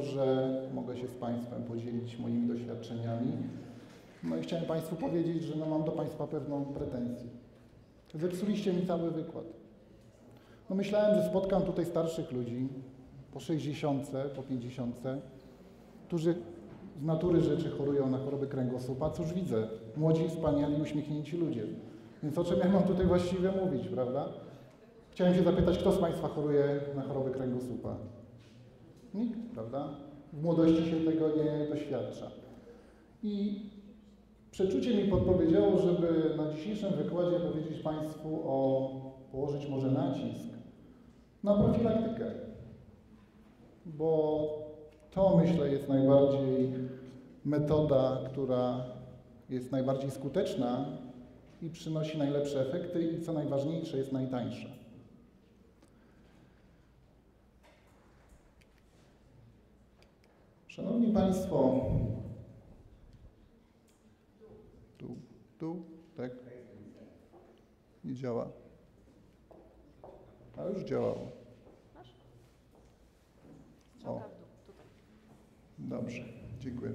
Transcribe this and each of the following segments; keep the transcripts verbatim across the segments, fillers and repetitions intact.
że mogę się z Państwem podzielić moimi doświadczeniami. No i chciałem Państwu powiedzieć, że no mam do Państwa pewną pretensję. Zepsuliście mi cały wykład. No myślałem, że spotkam tutaj starszych ludzi po sześćdziesiątce, po pięćdziesiątce, którzy z natury rzeczy chorują na choroby kręgosłupa. Cóż widzę? Młodzi, wspaniali, uśmiechnięci ludzie. Więc o czym ja mam tutaj właściwie mówić, prawda? Chciałem się zapytać, kto z Państwa choruje na choroby kręgosłupa? Nikt, prawda? W młodości się tego nie doświadcza. I przeczucie mi podpowiedziało, żeby na dzisiejszym wykładzie powiedzieć Państwu o, położyć może nacisk na profilaktykę. Bo to, myślę, jest najbardziej metoda, która jest najbardziej skuteczna i przynosi najlepsze efekty i co najważniejsze, jest najtańsza. Szanowni Państwo, tu, tu, tak? Nie działa. A już działało. O. Dobrze, dziękuję.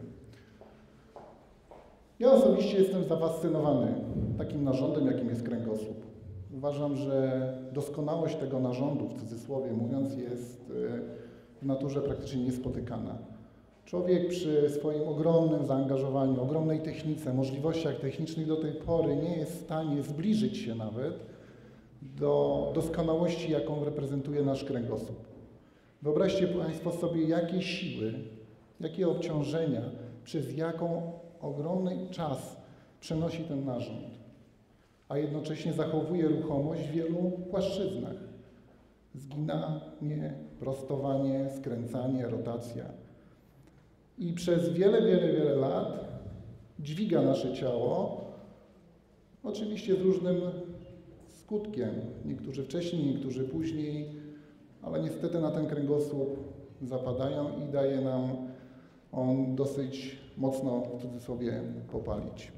Ja osobiście jestem zafascynowany takim narządem, jakim jest kręgosłup. Uważam, że doskonałość tego narządu, w cudzysłowie mówiąc, jest w naturze praktycznie niespotykana. Człowiek przy swoim ogromnym zaangażowaniu, ogromnej technice, możliwościach technicznych do tej pory nie jest w stanie zbliżyć się nawet do doskonałości, jaką reprezentuje nasz kręgosłup. Wyobraźcie Państwo sobie, jakie siły, jakie obciążenia, przez jaką ogromny czas przenosi ten narząd, a jednocześnie zachowuje ruchomość w wielu płaszczyznach. Zginanie, prostowanie, skręcanie, rotacja. I przez wiele, wiele, wiele lat dźwiga nasze ciało, oczywiście z różnym skutkiem. Niektórzy wcześniej, niektórzy później, ale niestety na ten kręgosłup zapadają i daje nam on dosyć mocno, w cudzysłowie, popalić.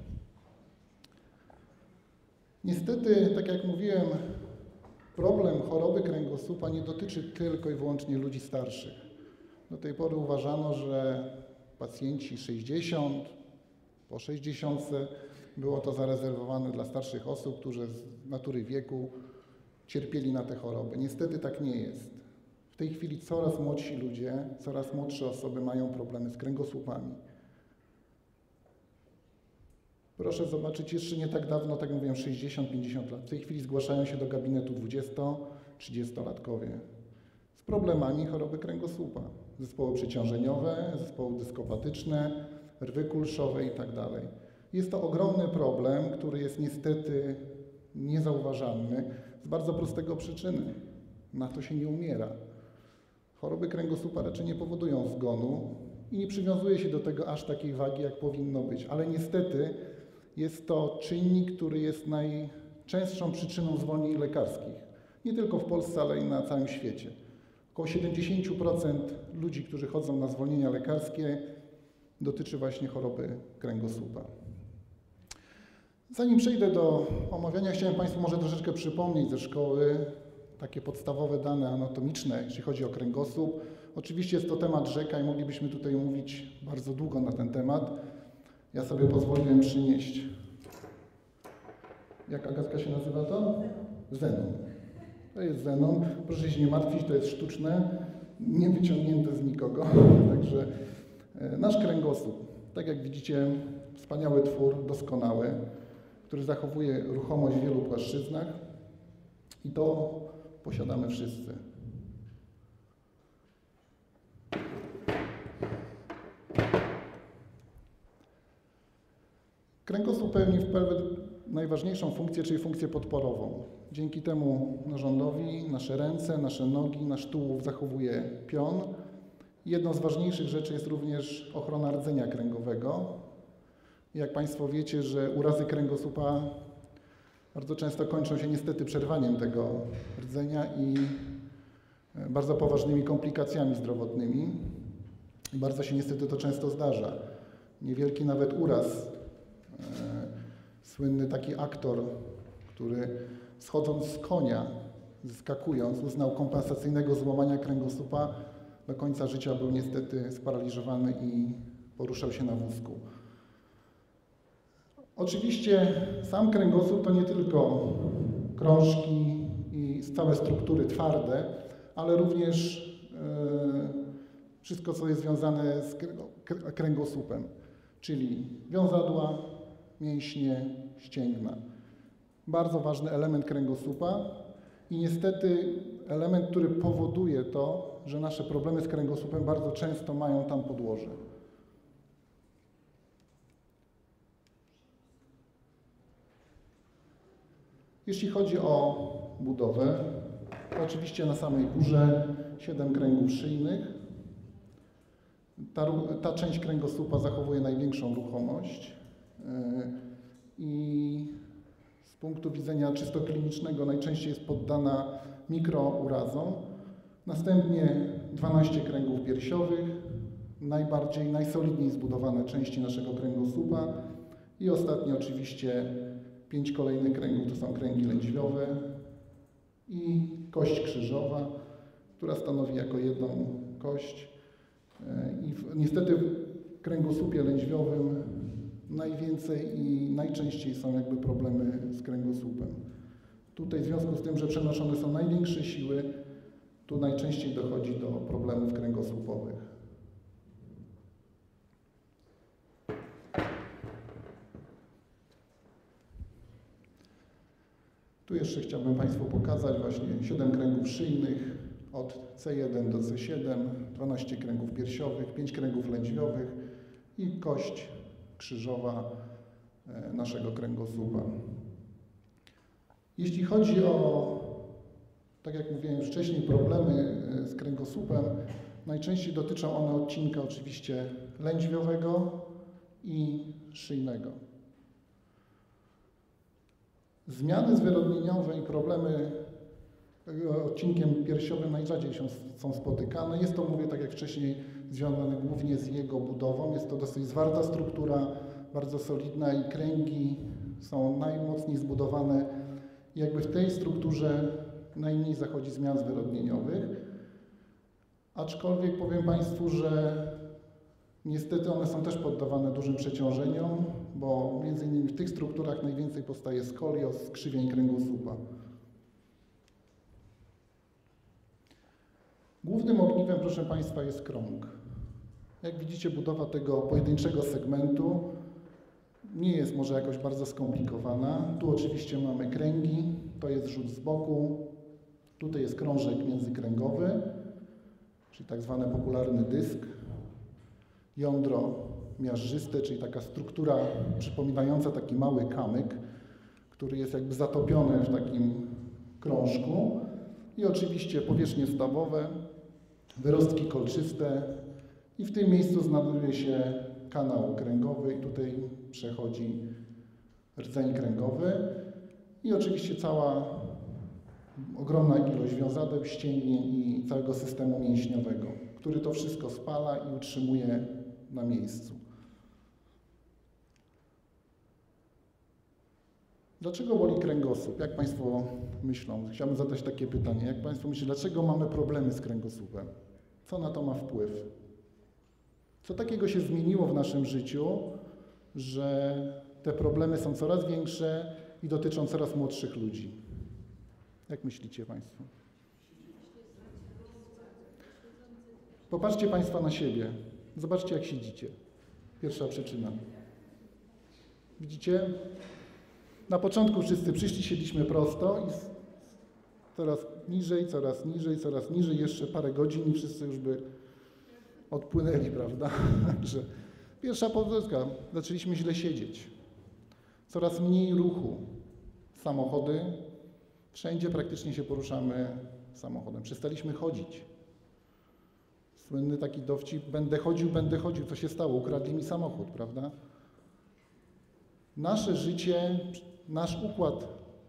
Niestety, tak jak mówiłem, problem choroby kręgosłupa nie dotyczy tylko i wyłącznie ludzi starszych. Do tej pory uważano, że pacjenci sześćdziesiąt, po sześćdziesiątce było to zarezerwowane dla starszych osób, którzy z natury wieku cierpieli na te choroby. Niestety tak nie jest. W tej chwili coraz młodsi ludzie, coraz młodsze osoby mają problemy z kręgosłupami. Proszę zobaczyć, jeszcze nie tak dawno, tak jak mówiłem, sześćdziesiąt pięćdziesiąt lat. W tej chwili zgłaszają się do gabinetu dwudziesto-trzydziestolatkowie z problemami choroby kręgosłupa. Zespoły przeciążeniowe, zespoły dyskopatyczne, rwy kulszowe i tak dalej. Jest to ogromny problem, który jest niestety niezauważalny z bardzo prostego przyczyny. Na to się nie umiera. Choroby kręgosłupa raczej nie powodują zgonu i nie przywiązuje się do tego aż takiej wagi, jak powinno być. Ale niestety jest to czynnik, który jest najczęstszą przyczyną zwolnień lekarskich. Nie tylko w Polsce, ale i na całym świecie. Około siedemdziesiąt procent ludzi, którzy chodzą na zwolnienia lekarskie, dotyczy właśnie choroby kręgosłupa. Zanim przejdę do omawiania, chciałem Państwu może troszeczkę przypomnieć ze szkoły takie podstawowe dane anatomiczne, jeśli chodzi o kręgosłup. Oczywiście jest to temat rzeka i moglibyśmy tutaj mówić bardzo długo na ten temat. Ja sobie pozwoliłem przynieść, jak Agatka się nazywa to? Zenon. To jest zenon. Proszę się nie martwić, to jest sztuczne, nie wyciągnięte z nikogo. Także nasz kręgosłup, tak jak widzicie, wspaniały twór, doskonały, który zachowuje ruchomość w wielu płaszczyznach i to posiadamy wszyscy. Kręgosłup pełni w najważniejszą funkcję, czyli funkcję podporową. Dzięki temu narządowi nasze ręce, nasze nogi, nasz tułów zachowuje pion. Jedną z ważniejszych rzeczy jest również ochrona rdzenia kręgowego. Jak Państwo wiecie, że urazy kręgosłupa bardzo często kończą się niestety przerwaniem tego rdzenia i bardzo poważnymi komplikacjami zdrowotnymi. I bardzo się niestety to często zdarza. Niewielki nawet uraz. Słynny taki aktor, który schodząc z konia, zeskakując, uznał kompensacyjnego złamania kręgosłupa do końca życia był niestety sparaliżowany i poruszał się na wózku. Oczywiście sam kręgosłup to nie tylko krążki i całe struktury twarde, ale również yy, wszystko, co jest związane z kręgosłupem, czyli wiązadła, mięśnie, ścięgna. Bardzo ważny element kręgosłupa i niestety element, który powoduje to, że nasze problemy z kręgosłupem bardzo często mają tam podłoże. Jeśli chodzi o budowę, to oczywiście na samej górze siedem kręgów szyjnych. Ta, ta część kręgosłupa zachowuje największą ruchomość i z punktu widzenia czysto klinicznego najczęściej jest poddana mikrourazom. Następnie dwanaście kręgów piersiowych, najbardziej, najsolidniej zbudowane części naszego kręgosłupa i ostatnio oczywiście pięć kolejnych kręgów to są kręgi lędźwiowe i kość krzyżowa, która stanowi jako jedną kość. I w, niestety w kręgosłupie lędźwiowym najwięcej i najczęściej są jakby problemy z kręgosłupem. Tutaj w związku z tym, że przenoszone są największe siły, tu najczęściej dochodzi do problemów kręgosłupowych. Tu jeszcze chciałbym Państwu pokazać właśnie siedem kręgów szyjnych od C jeden do C siedem, dwanaście kręgów piersiowych, pięć kręgów lędźwiowych i kość krzyżowa naszego kręgosłupa. Jeśli chodzi o, tak jak mówiłem już wcześniej, problemy z kręgosłupem, najczęściej dotyczą one odcinka oczywiście lędźwiowego i szyjnego. Zmiany zwyrodnieniowe i problemy odcinkiem piersiowym najrzadziej się, są spotykane. Jest to, mówię tak jak wcześniej, związane głównie z jego budową. Jest to dosyć zwarta struktura, bardzo solidna i kręgi są najmocniej zbudowane. I jakby w tej strukturze najmniej zachodzi zmian zwyrodnieniowych. Aczkolwiek powiem Państwu, że niestety one są też poddawane dużym przeciążeniom, bo między innymi w tych strukturach najwięcej powstaje skolioz, skrzywień kręgosłupa. Głównym ogniwem, proszę Państwa, jest krąg. Jak widzicie, budowa tego pojedynczego segmentu nie jest może jakoś bardzo skomplikowana. Tu oczywiście mamy kręgi, to jest rzut z boku, tutaj jest krążek międzykręgowy, czyli tak zwany popularny dysk, jądro miażdżyste, czyli taka struktura przypominająca taki mały kamyk, który jest jakby zatopiony w takim krążku i oczywiście powierzchnie stawowe, wyrostki kolczyste i w tym miejscu znajduje się kanał kręgowy i tutaj przechodzi rdzeń kręgowy i oczywiście cała ogromna ilość wiązadeł, ścięgien i całego systemu mięśniowego, który to wszystko spala i utrzymuje na miejscu. Dlaczego boli kręgosłup? Jak Państwo myślą? Chciałbym zadać takie pytanie. Jak Państwo myślą, dlaczego mamy problemy z kręgosłupem? Co na to ma wpływ? Co takiego się zmieniło w naszym życiu, że te problemy są coraz większe i dotyczą coraz młodszych ludzi? Jak myślicie Państwo? Popatrzcie Państwo na siebie. Zobaczcie, jak siedzicie. Pierwsza przyczyna. Widzicie? Na początku wszyscy przyszli, siedliśmy prosto i coraz niżej, coraz niżej, coraz niżej, jeszcze parę godzin i wszyscy już by odpłynęli, prawda? Także pierwsza powódka, zaczęliśmy źle siedzieć. Coraz mniej ruchu. Samochody, wszędzie praktycznie się poruszamy samochodem. Przestaliśmy chodzić. Słynny taki dowcip, będę chodził, będę chodził. Co się stało? Ukradli mi samochód, prawda? Nasze życie, nasz układ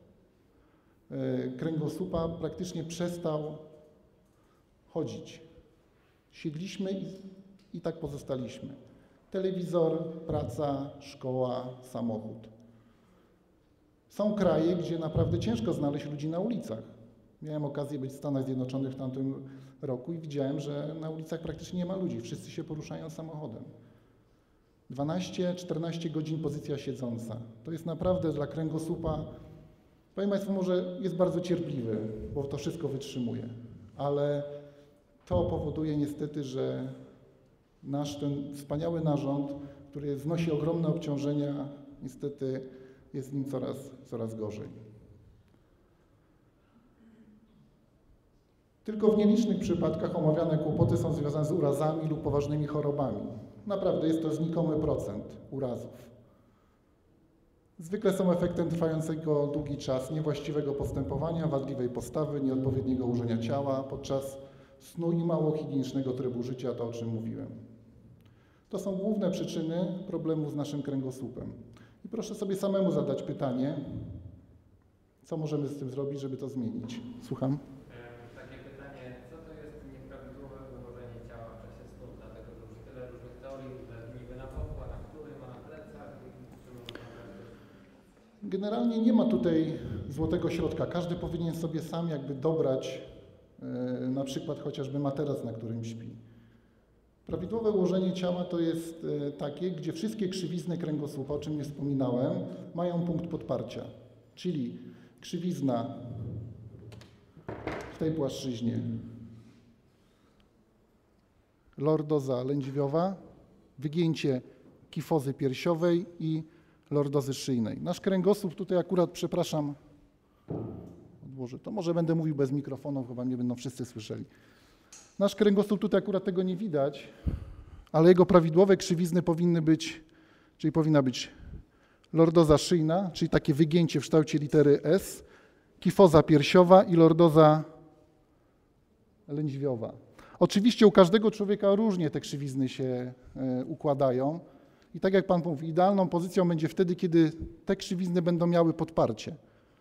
kręgosłupa praktycznie przestał chodzić. Siedliśmy i, i tak pozostaliśmy. Telewizor, praca, szkoła, samochód. Są kraje, gdzie naprawdę ciężko znaleźć ludzi na ulicach. Miałem okazję być w Stanach Zjednoczonych w tamtym roku i widziałem, że na ulicach praktycznie nie ma ludzi, wszyscy się poruszają samochodem. dwanaście czternaście godzin pozycja siedząca. To jest naprawdę dla kręgosłupa, powiem Państwu, może jest bardzo cierpliwy, bo to wszystko wytrzymuje, ale to powoduje niestety, że nasz ten wspaniały narząd, który znosi ogromne obciążenia, niestety jest z nim coraz, coraz gorzej. Tylko w nielicznych przypadkach omawiane kłopoty są związane z urazami lub poważnymi chorobami. Naprawdę jest to znikomy procent urazów. Zwykle są efektem trwającego długi czas niewłaściwego postępowania, wadliwej postawy, nieodpowiedniego ułożenia ciała podczas snu i mało higienicznego trybu życia, to o czym mówiłem. To są główne przyczyny problemów z naszym kręgosłupem. I proszę sobie samemu zadać pytanie, co możemy z tym zrobić, żeby to zmienić. Słucham? Takie pytanie, co to jest nieprawidłowe ułożenie ciała w czasie snu? Dlatego, że już tyle różnych teorii, że niby na boku, a na którym, a na plecach. Generalnie nie ma tutaj złotego środka. Każdy powinien sobie sam jakby dobrać yy, na przykład chociażby materac, na którym śpi. Prawidłowe ułożenie ciała to jest yy, takie, gdzie wszystkie krzywizny kręgosłupa, o czym nie wspominałem, mają punkt podparcia. Czyli krzywizna w tej płaszczyźnie, lordoza lędźwiowa, wygięcie kifozy piersiowej i lordozy szyjnej. Nasz kręgosłup tutaj akurat, przepraszam, odłożę to, może będę mówił bez mikrofonu, chyba mnie będą wszyscy słyszeli. Nasz kręgosłup tutaj akurat tego nie widać, ale jego prawidłowe krzywizny powinny być, czyli powinna być lordoza szyjna, czyli takie wygięcie w kształcie litery S, kifoza piersiowa i lordoza lędźwiowa. Oczywiście u każdego człowieka różnie te krzywizny się y, układają i tak jak Pan mówi, idealną pozycją będzie wtedy, kiedy te krzywizny będą miały podparcie.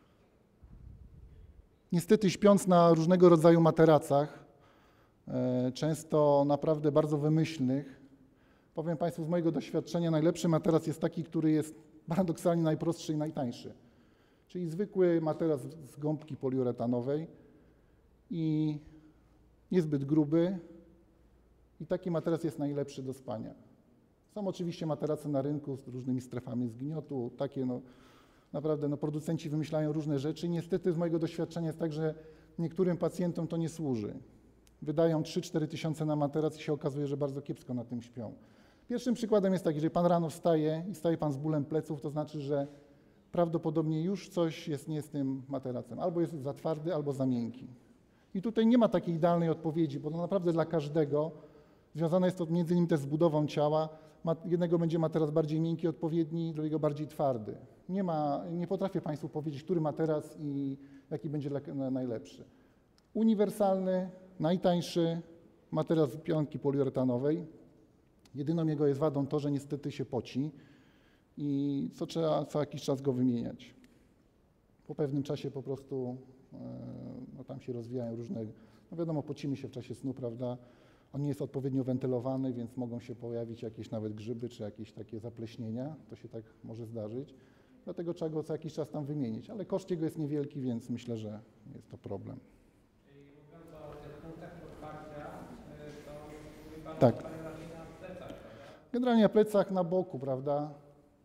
Niestety śpiąc na różnego rodzaju materacach, y, często naprawdę bardzo wymyślnych, powiem Państwu z mojego doświadczenia, najlepszy materac jest taki, który jest paradoksalnie najprostszy i najtańszy. Czyli zwykły materac z gąbki poliuretanowej i niezbyt gruby i taki materac jest najlepszy do spania. Są oczywiście materace na rynku z różnymi strefami zgniotu, takie no, naprawdę no, producenci wymyślają różne rzeczy i niestety z mojego doświadczenia jest tak, że niektórym pacjentom to nie służy. Wydają trzy cztery tysiące na materac i się okazuje, że bardzo kiepsko na tym śpią. Pierwszym przykładem jest taki, jeżeli Pan rano wstaje i staje Pan z bólem pleców, to znaczy, że prawdopodobnie już coś jest nie z tym materacem. Albo jest za twardy, albo za miękki. I tutaj nie ma takiej idealnej odpowiedzi, bo to naprawdę dla każdego związane jest to między innymi też z budową ciała. Jednego będzie materac bardziej miękki, odpowiedni, drugiego bardziej twardy. Nie ma, nie potrafię Państwu powiedzieć, który materac i jaki będzie najlepszy. Uniwersalny, najtańszy materac z pionki poliuretanowej. Jedyną jego jest wadą to, że niestety się poci i co trzeba co jakiś czas go wymieniać. Po pewnym czasie po prostu no, tam się rozwijają różne, no wiadomo, pocimy się w czasie snu, prawda? On nie jest odpowiednio wentylowany, więc mogą się pojawić jakieś nawet grzyby czy jakieś takie zapleśnienia, to się tak może zdarzyć. Dlatego trzeba go co jakiś czas tam wymienić, ale koszt jego jest niewielki, więc myślę, że nie jest to problem. Czyli mówiąc o tych punktach podparcia, to mówi Pan tak. raczej na plecach, prawda? Generalnie na plecach, na boku, prawda?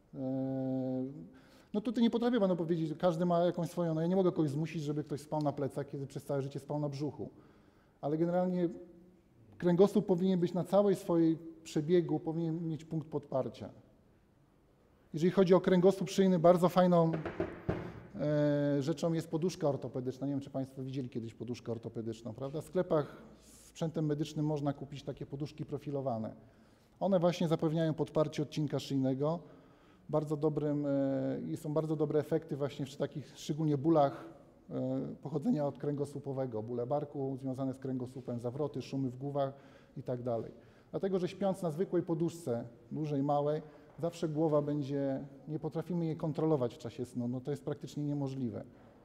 No tutaj nie potrafię Panu powiedzieć, że każdy ma jakąś swoją, no ja nie mogę kogoś zmusić, żeby ktoś spał na plecach, kiedy przez całe życie spał na brzuchu. Ale generalnie kręgosłup powinien być na całej swojej przebiegu, powinien mieć punkt podparcia. Jeżeli chodzi o kręgosłup szyjny, bardzo fajną e, rzeczą jest poduszka ortopedyczna. Nie wiem, czy Państwo widzieli kiedyś poduszkę ortopedyczną, prawda? W sklepach z sprzętem medycznym można kupić takie poduszki profilowane. One właśnie zapewniają podparcie odcinka szyjnego. Bardzo dobrym, e, są bardzo dobre efekty właśnie przy takich szczególnie bólach e, pochodzenia od kręgosłupowego. Bóle barku związane z kręgosłupem, zawroty, szumy w głowach i tak dalej. Dlatego, że śpiąc na zwykłej poduszce, dużej, małej, zawsze głowa będzie, nie potrafimy jej kontrolować w czasie snu, no to jest praktycznie niemożliwe.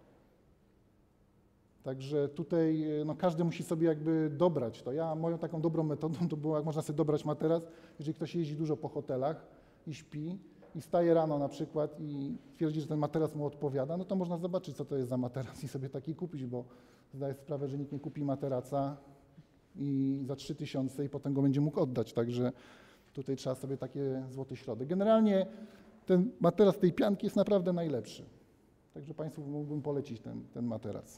Także tutaj no, każdy musi sobie jakby dobrać to. Ja moją taką dobrą metodą to było, jak można sobie dobrać materac, jeżeli ktoś jeździ dużo po hotelach i śpi i wstaje rano na przykład i twierdzi, że ten materac mu odpowiada, no to można zobaczyć, co to jest za materac i sobie taki kupić, bo zdaję sprawę, że nikt nie kupi materaca i za trzy tysiące i potem go będzie mógł oddać, także tutaj trzeba sobie takie złoty środek. Generalnie ten materac tej pianki jest naprawdę najlepszy, także Państwu mógłbym polecić ten, ten materac.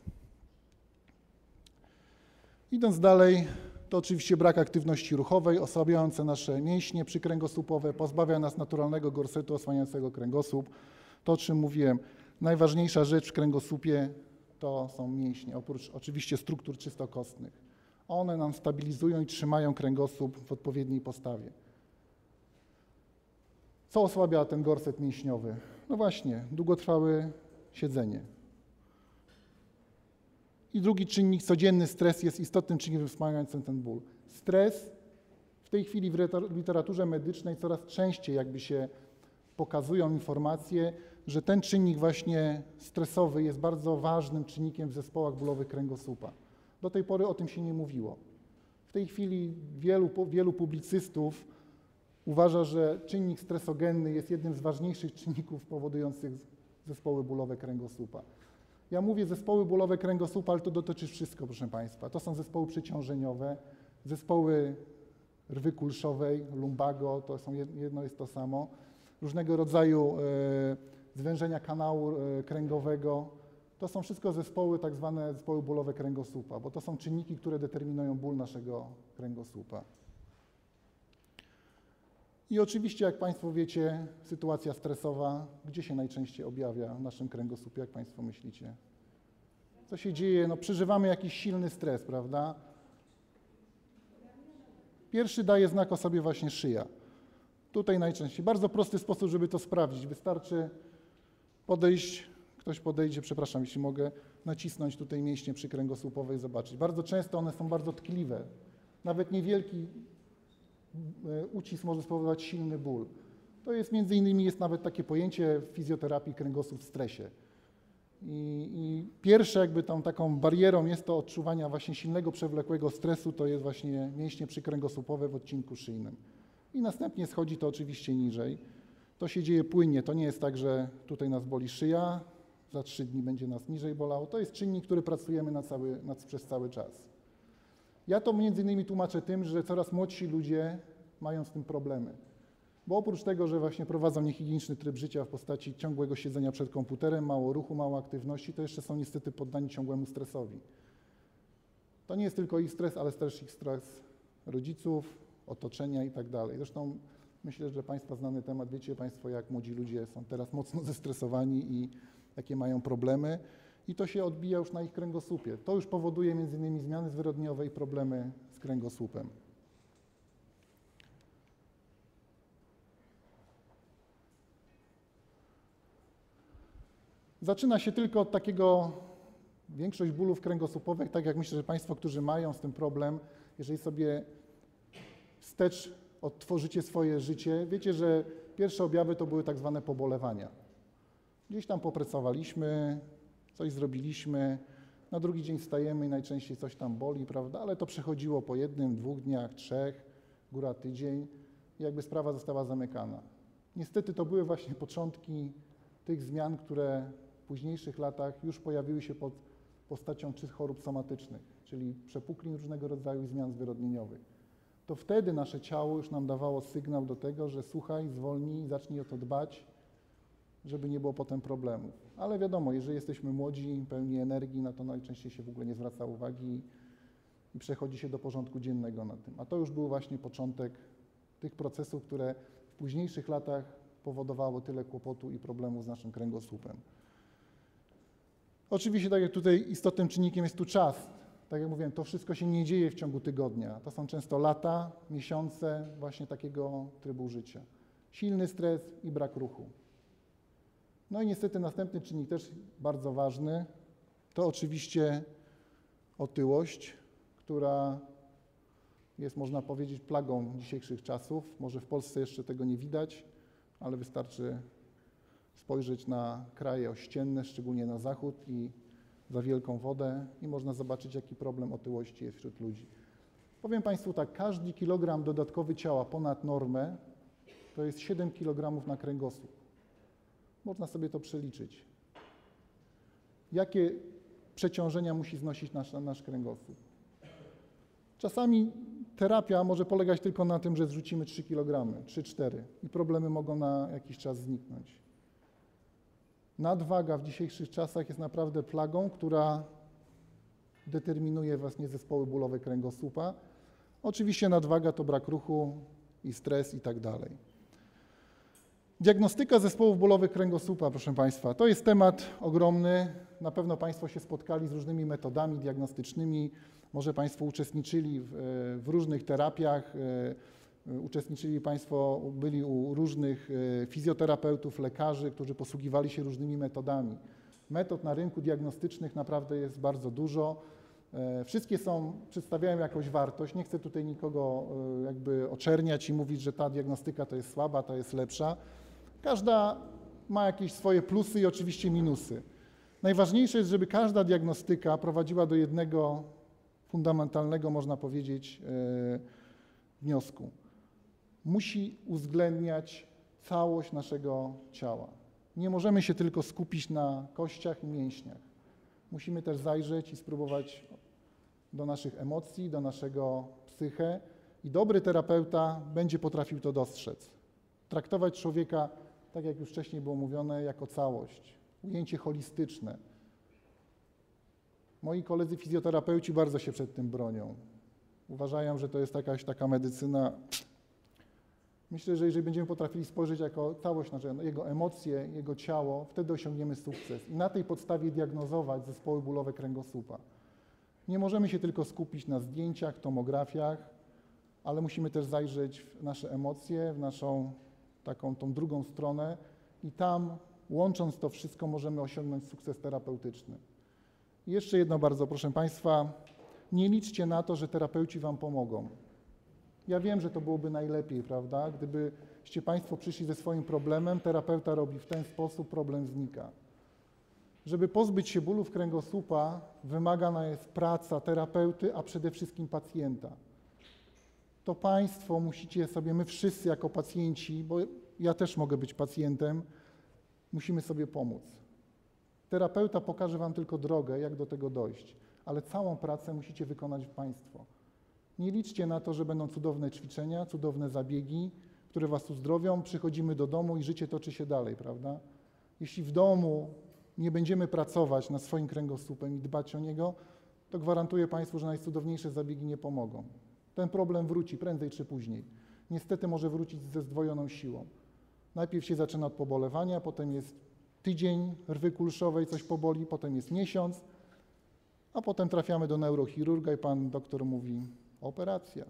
Idąc dalej, to oczywiście brak aktywności ruchowej, osłabiające nasze mięśnie przykręgosłupowe, pozbawia nas naturalnego gorsetu osłaniającego kręgosłup. To, o czym mówiłem, najważniejsza rzecz w kręgosłupie to są mięśnie, oprócz oczywiście struktur czysto kostnych. One nam stabilizują i trzymają kręgosłup w odpowiedniej postawie. Co osłabia ten gorset mięśniowy? No właśnie, długotrwałe siedzenie. I drugi czynnik, codzienny stres, jest istotnym czynnikiem wspomagającym ten ból. Stres w tej chwili w literaturze medycznej coraz częściej jakby się pokazują informacje, że ten czynnik właśnie stresowy jest bardzo ważnym czynnikiem w zespołach bólowych kręgosłupa. Do tej pory o tym się nie mówiło. W tej chwili wielu, wielu publicystów uważa, że czynnik stresogenny jest jednym z ważniejszych czynników powodujących zespoły bólowe kręgosłupa. Ja mówię zespoły bólowe kręgosłupa, ale to dotyczy wszystko, proszę Państwa. To są zespoły przeciążeniowe, zespoły rwy kulszowej, lumbago, to są jedno jest to samo, różnego rodzaju e, zwężenia kanału e, kręgowego. To są wszystko zespoły, tak zwane zespoły bólowe kręgosłupa, bo to są czynniki, które determinują ból naszego kręgosłupa. I oczywiście, jak Państwo wiecie, sytuacja stresowa, gdzie się najczęściej objawia w naszym kręgosłupie, jak Państwo myślicie? Co się dzieje? No, przeżywamy jakiś silny stres, prawda? Pierwszy daje znak o sobie właśnie szyja. Tutaj najczęściej. Bardzo prosty sposób, żeby to sprawdzić. Wystarczy podejść, ktoś podejdzie, przepraszam, jeśli mogę, nacisnąć tutaj mięśnie przykręgosłupowe i zobaczyć. Bardzo często one są bardzo tkliwe. Nawet niewielki ucisk może spowodować silny ból. To jest między innymi, jest nawet takie pojęcie w fizjoterapii kręgosłup w stresie. I, i pierwsze jakby tą taką barierą jest to odczuwania właśnie silnego, przewlekłego stresu, to jest właśnie mięśnie przykręgosłupowe w odcinku szyjnym. I następnie schodzi to oczywiście niżej. To się dzieje płynnie, to nie jest tak, że tutaj nas boli szyja, za trzy dni będzie nas niżej bolało. To jest czynnik, który pracujemy na cały, na, przez cały czas. Ja to między innymi tłumaczę tym, że coraz młodsi ludzie mają z tym problemy. Bo oprócz tego, że właśnie prowadzą niehigieniczny tryb życia w postaci ciągłego siedzenia przed komputerem, mało ruchu, mało aktywności, to jeszcze są niestety poddani ciągłemu stresowi. To nie jest tylko ich stres, ale też ich stres rodziców, otoczenia i tak dalej. Zresztą myślę, że Państwa znany temat, wiecie Państwo, jak młodzi ludzie są teraz mocno zestresowani i jakie mają problemy. I to się odbija już na ich kręgosłupie. To już powoduje między innymi zmiany zwyrodnieniowe i problemy z kręgosłupem. Zaczyna się tylko od takiego, większość bólów kręgosłupowych, tak jak myślę, że Państwo, którzy mają z tym problem, jeżeli sobie wstecz odtworzycie swoje życie, wiecie, że pierwsze objawy to były tak zwane pobolewania. Gdzieś tam popracowaliśmy, coś zrobiliśmy, na drugi dzień wstajemy i najczęściej coś tam boli, prawda, ale to przechodziło po jednym, dwóch dniach, trzech, góra tydzień i jakby sprawa została zamykana. Niestety to były właśnie początki tych zmian, które w późniejszych latach już pojawiły się pod postacią czy chorób somatycznych, czyli przepuklin różnego rodzaju i zmian zwyrodnieniowych. To wtedy nasze ciało już nam dawało sygnał do tego, że słuchaj, zwolnij, zacznij o to dbać, żeby nie było potem problemów. Ale wiadomo, jeżeli jesteśmy młodzi, pełni energii, na to najczęściej się w ogóle nie zwraca uwagi i przechodzi się do porządku dziennego na tym. A to już był właśnie początek tych procesów, które w późniejszych latach powodowało tyle kłopotu i problemów z naszym kręgosłupem. Oczywiście, tak jak tutaj istotnym czynnikiem jest tu czas. Tak jak mówiłem, to wszystko się nie dzieje w ciągu tygodnia. To są często lata, miesiące właśnie takiego trybu życia. Silny stres i brak ruchu. No i niestety następny czynnik też bardzo ważny, to oczywiście otyłość, która jest, można powiedzieć, plagą dzisiejszych czasów. Może w Polsce jeszcze tego nie widać, ale wystarczy spojrzeć na kraje ościenne, szczególnie na zachód i za wielką wodę i można zobaczyć, jaki problem otyłości jest wśród ludzi. Powiem Państwu tak, każdy kilogram dodatkowy ciała ponad normę to jest siedem kilogramów na kręgosłup. Można sobie to przeliczyć. Jakie przeciążenia musi znosić nasz, nasz kręgosłup? Czasami terapia może polegać tylko na tym, że zrzucimy trzy kilogramy, trzy cztery i problemy mogą na jakiś czas zniknąć. Nadwaga w dzisiejszych czasach jest naprawdę plagą, która determinuje właśnie zespoły bólowe kręgosłupa. Oczywiście nadwaga to brak ruchu i stres i tak dalej. Diagnostyka zespołów bólowych kręgosłupa, proszę Państwa, to jest temat ogromny. Na pewno Państwo się spotkali z różnymi metodami diagnostycznymi. Może Państwo uczestniczyli w, w różnych terapiach, uczestniczyli Państwo, byli u różnych fizjoterapeutów, lekarzy, którzy posługiwali się różnymi metodami. Metod na rynku diagnostycznych naprawdę jest bardzo dużo. Wszystkie są, przedstawiają jakąś wartość. Nie chcę tutaj nikogo jakby oczerniać i mówić, że ta diagnostyka to jest słaba, ta jest lepsza. Każda ma jakieś swoje plusy i oczywiście minusy. Najważniejsze jest, żeby każda diagnostyka prowadziła do jednego fundamentalnego, można powiedzieć, wniosku. Musi uwzględniać całość naszego ciała. Nie możemy się tylko skupić na kościach i mięśniach. Musimy też zajrzeć i spróbować do naszych emocji, do naszego psyche i dobry terapeuta będzie potrafił to dostrzec. Traktować człowieka, tak jak już wcześniej było mówione, jako całość. Ujęcie holistyczne. Moi koledzy fizjoterapeuci bardzo się przed tym bronią. Uważają, że to jest jakaś taka medycyna. Myślę, że jeżeli będziemy potrafili spojrzeć jako całość na jego emocje, jego ciało, wtedy osiągniemy sukces i na tej podstawie diagnozować zespoły bólowe kręgosłupa. Nie możemy się tylko skupić na zdjęciach, tomografiach, ale musimy też zajrzeć w nasze emocje, w naszą taką tą drugą stronę i tam, łącząc to wszystko, możemy osiągnąć sukces terapeutyczny. I jeszcze jedno bardzo, proszę Państwa, nie liczcie na to, że terapeuci Wam pomogą. Ja wiem, że to byłoby najlepiej, prawda? Gdybyście Państwo przyszli ze swoim problemem, terapeuta robi w ten sposób, problem znika. Żeby pozbyć się bólów kręgosłupa, wymagana jest praca terapeuty, a przede wszystkim pacjenta. To Państwo musicie sobie, my wszyscy jako pacjenci, bo ja też mogę być pacjentem, musimy sobie pomóc. Terapeuta pokaże Wam tylko drogę, jak do tego dojść, ale całą pracę musicie wykonać Państwo. Nie liczcie na to, że będą cudowne ćwiczenia, cudowne zabiegi, które Was uzdrowią, przychodzimy do domu i życie toczy się dalej, prawda? Jeśli w domu nie będziemy pracować nad swoim kręgosłupem i dbać o niego, to gwarantuję Państwu, że najcudowniejsze zabiegi nie pomogą. Ten problem wróci prędzej czy później. Niestety może wrócić ze zdwojoną siłą. Najpierw się zaczyna od pobolewania, potem jest tydzień rwy kulszowej, coś poboli, potem jest miesiąc, a potem trafiamy do neurochirurga i pan doktor mówi operacja.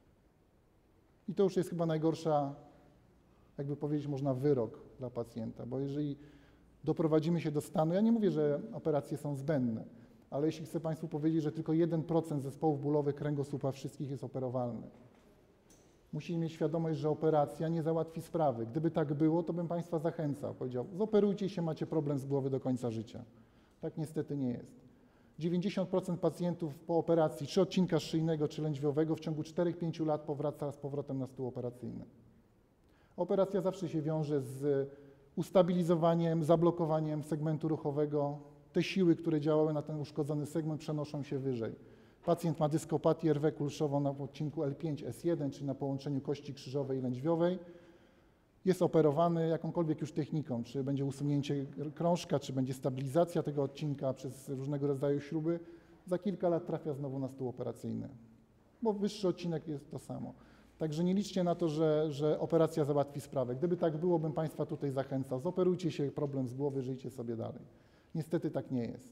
I to już jest chyba najgorsza, jakby powiedzieć można, wyrok dla pacjenta, bo jeżeli doprowadzimy się do stanu, ja nie mówię, że operacje są zbędne, ale jeśli chcę Państwu powiedzieć, że tylko jeden procent zespołów bólowych kręgosłupa wszystkich jest operowalny. Musimy mieć świadomość, że operacja nie załatwi sprawy. Gdyby tak było, to bym Państwa zachęcał. Powiedział, zoperujcie się, macie problem z głowy do końca życia. Tak niestety nie jest. dziewięćdziesiąt procent pacjentów po operacji, czy odcinka szyjnego, czy lędźwiowego, w ciągu czterech do pięciu lat powraca z powrotem na stół operacyjny. Operacja zawsze się wiąże z ustabilizowaniem, zablokowaniem segmentu ruchowego. Te siły, które działały na ten uszkodzony segment, przenoszą się wyżej. Pacjent ma dyskopatię rwę kulszową na odcinku L pięć S jeden, czyli na połączeniu kości krzyżowej i lędźwiowej. Jest operowany jakąkolwiek już techniką, czy będzie usunięcie krążka, czy będzie stabilizacja tego odcinka przez różnego rodzaju śruby. Za kilka lat trafia znowu na stół operacyjny, bo wyższy odcinek jest to samo. Także nie liczcie na to, że, że operacja załatwi sprawę. Gdyby tak było, bym Państwa tutaj zachęcał. Zoperujcie się, problem z głowy, żyjcie sobie dalej. Niestety tak nie jest.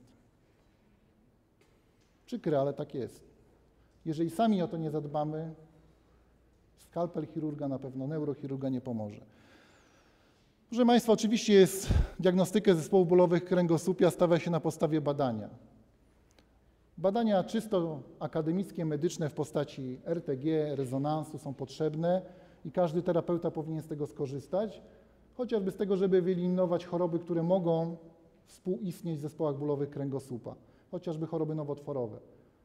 Przykre, ale tak jest. Jeżeli sami o to nie zadbamy, skalpel chirurga na pewno, neurochirurga nie pomoże. Proszę Państwa, oczywiście jest diagnostykę zespołów bólowych kręgosłupia stawia się na podstawie badania. Badania czysto akademickie, medyczne w postaci R T G, rezonansu są potrzebne i każdy terapeuta powinien z tego skorzystać, chociażby z tego, żeby wyeliminować choroby, które mogą współistnieć w zespołach bólowych kręgosłupa, chociażby choroby nowotworowe.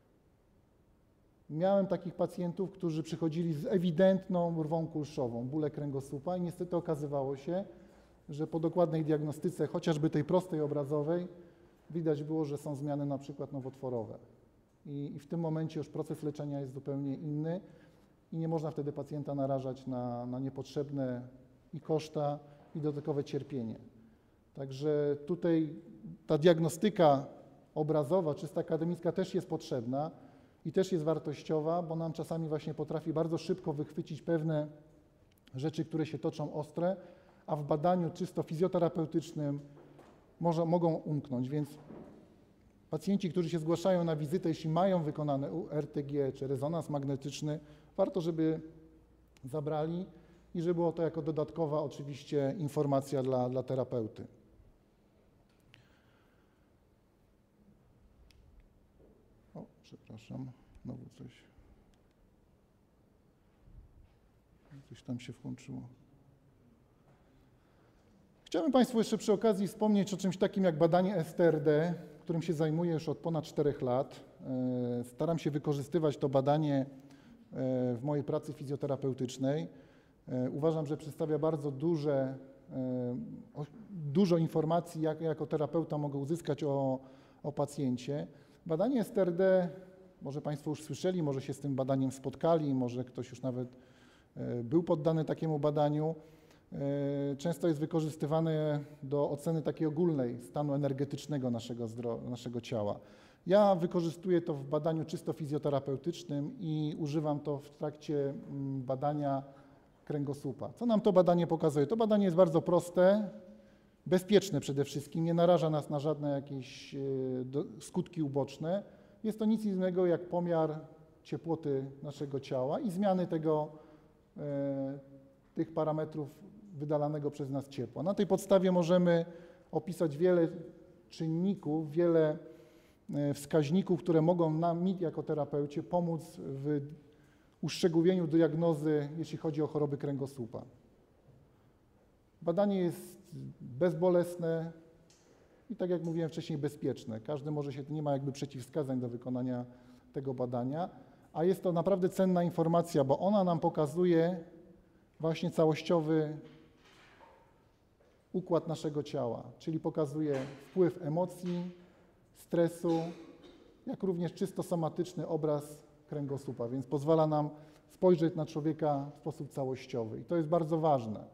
Miałem takich pacjentów, którzy przychodzili z ewidentną rwą kulszową, bóle kręgosłupa i niestety okazywało się, że po dokładnej diagnostyce, chociażby tej prostej obrazowej, widać było, że są zmiany na przykład nowotworowe. I, i w tym momencie już proces leczenia jest zupełnie inny i nie można wtedy pacjenta narażać na, na niepotrzebne i koszta, i dodatkowe cierpienie. Także tutaj ta diagnostyka obrazowa, czysta akademicka też jest potrzebna i też jest wartościowa, bo nam czasami właśnie potrafi bardzo szybko wychwycić pewne rzeczy, które się toczą ostre, a w badaniu czysto fizjoterapeutycznym może, mogą umknąć. Więc pacjenci, którzy się zgłaszają na wizytę, jeśli mają wykonane R T G czy rezonans magnetyczny, warto, żeby zabrali i żeby było to jako dodatkowa oczywiście informacja dla, dla terapeuty. O, przepraszam, znowu coś. Coś tam się włączyło. Chciałbym Państwu jeszcze przy okazji wspomnieć o czymś takim jak badanie S T R D, którym się zajmuję już od ponad czterech lat. Staram się wykorzystywać to badanie w mojej pracy fizjoterapeutycznej. Uważam, że przedstawia bardzo duże, dużo informacji, jak jako terapeuta mogę uzyskać o, o pacjencie. Badanie S T R D, może Państwo już słyszeli, może się z tym badaniem spotkali, może ktoś już nawet był poddany takiemu badaniu. Często jest wykorzystywane do oceny takiej ogólnej stanu energetycznego naszego, naszego ciała. Ja wykorzystuję to w badaniu czysto fizjoterapeutycznym i używam to w trakcie badania kręgosłupa. Co nam to badanie pokazuje? To badanie jest bardzo proste, bezpieczne przede wszystkim, nie naraża nas na żadne jakieś skutki uboczne. Jest to nic innego jak pomiar ciepłoty naszego ciała i zmiany tego, tych parametrów wydalanego przez nas ciepła. Na tej podstawie możemy opisać wiele czynników, wiele wskaźników, które mogą nam, mi jako terapeucie, pomóc w uszczegółowieniu diagnozy, jeśli chodzi o choroby kręgosłupa. Badanie jest bezbolesne i, tak jak mówiłem wcześniej, bezpieczne. Każdy może się, nie ma jakby przeciwwskazań do wykonania tego badania, a jest to naprawdę cenna informacja, bo ona nam pokazuje właśnie całościowy układ naszego ciała, czyli pokazuje wpływ emocji, stresu, jak również czysto somatyczny obraz kręgosłupa, więc pozwala nam spojrzeć na człowieka w sposób całościowy i to jest bardzo ważne.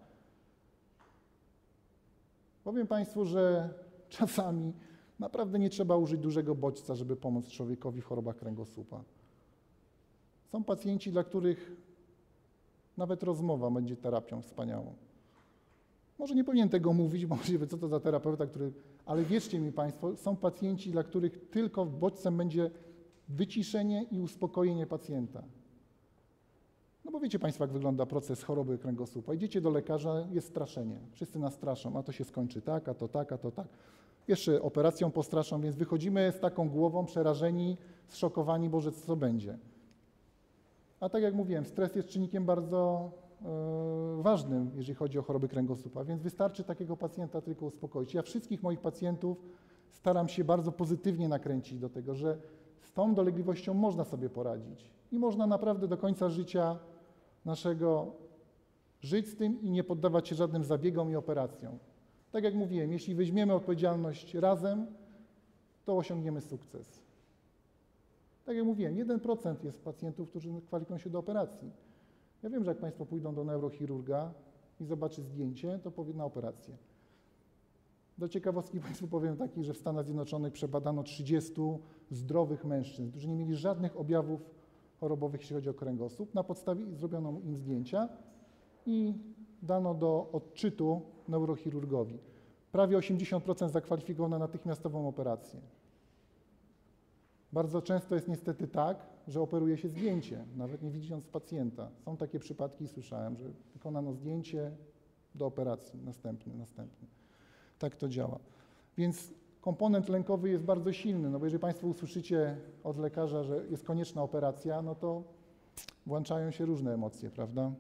Powiem Państwu, że czasami naprawdę nie trzeba użyć dużego bodźca, żeby pomóc człowiekowi w chorobach kręgosłupa. Są pacjenci, dla których nawet rozmowa będzie terapią wspaniałą. Może nie powinien tego mówić, bo możliwe, co to za terapeuta, który... Ale wierzcie mi Państwo, są pacjenci, dla których tylko bodźcem będzie wyciszenie i uspokojenie pacjenta. No bo wiecie Państwo, jak wygląda proces choroby kręgosłupa. Idziecie do lekarza, jest straszenie. Wszyscy nas straszą, a to się skończy tak, a to tak, a to tak. Jeszcze operacją postraszą, więc wychodzimy z taką głową przerażeni, zszokowani, Boże, co będzie. A tak jak mówiłem, stres jest czynnikiem bardzo e, ważnym, jeżeli chodzi o choroby kręgosłupa, więc wystarczy takiego pacjenta tylko uspokoić. Ja wszystkich moich pacjentów staram się bardzo pozytywnie nakręcić do tego, że z tą dolegliwością można sobie poradzić i można naprawdę do końca życia naszego żyć z tym i nie poddawać się żadnym zabiegom i operacjom. Tak jak mówiłem, jeśli weźmiemy odpowiedzialność razem, to osiągniemy sukces. Tak jak mówiłem, jeden procent jest pacjentów, którzy kwalifikują się do operacji. Ja wiem, że jak Państwo pójdą do neurochirurga i zobaczy zdjęcie, to powie na operację. Do ciekawostki Państwu powiem taki, że w Stanach Zjednoczonych przebadano trzydziestu zdrowych mężczyzn, którzy nie mieli żadnych objawów chorobowych, jeśli chodzi o kręgosłup. Na podstawie zrobiono im zdjęcia i dano do odczytu neurochirurgowi. Prawie osiemdziesiąt procent zakwalifikowano na natychmiastową operację. Bardzo często jest niestety tak, że operuje się zdjęcie, nawet nie widząc pacjenta. Są takie przypadki, słyszałem, że wykonano zdjęcie do operacji, następny, następny. Tak to działa. Więc komponent lękowy jest bardzo silny, no bo jeżeli Państwo usłyszycie od lekarza, że jest konieczna operacja, no to włączają się różne emocje, prawda?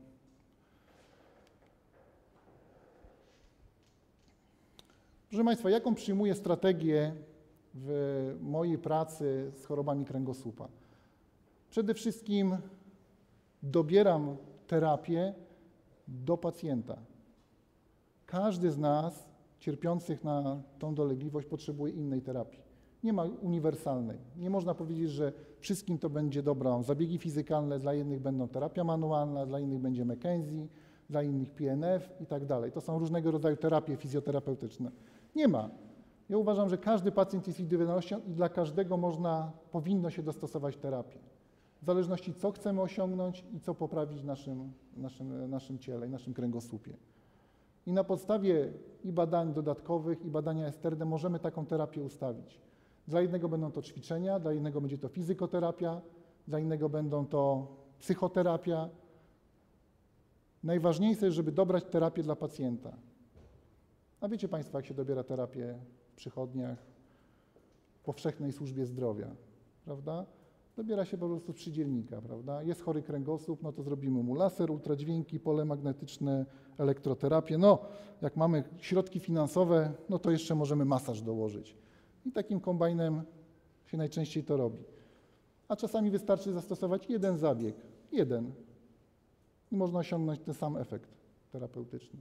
Proszę Państwa, jaką przyjmuję strategię w mojej pracy z chorobami kręgosłupa? Przede wszystkim dobieram terapię do pacjenta. Każdy z nas cierpiących na tą dolegliwość potrzebuje innej terapii. Nie ma uniwersalnej. Nie można powiedzieć, że wszystkim to będzie dobro. Zabiegi fizykalne, dla jednych będą terapia manualna, dla innych będzie McKenzie, dla innych P N F i tak dalej. To są różnego rodzaju terapie fizjoterapeutyczne. Nie ma. Ja uważam, że każdy pacjent jest indywidualnością i dla każdego można, powinno się dostosować terapię. W zależności co chcemy osiągnąć i co poprawić w naszym, naszym, naszym ciele i naszym kręgosłupie. I na podstawie i badań dodatkowych, i badania S T R D możemy taką terapię ustawić. Dla jednego będą to ćwiczenia, dla innego będzie to fizykoterapia, dla innego będą to psychoterapia. Najważniejsze jest, żeby dobrać terapię dla pacjenta. A wiecie Państwo, jak się dobiera terapię w przychodniach, w powszechnej służbie zdrowia, prawda? Dobiera się po prostu przy dziennika, prawda? Jest chory kręgosłup, no to zrobimy mu laser, ultradźwięki, pole magnetyczne, elektroterapię. No, jak mamy środki finansowe, no to jeszcze możemy masaż dołożyć. I takim kombajnem się najczęściej to robi. A czasami wystarczy zastosować jeden zabieg, jeden. I można osiągnąć ten sam efekt terapeutyczny.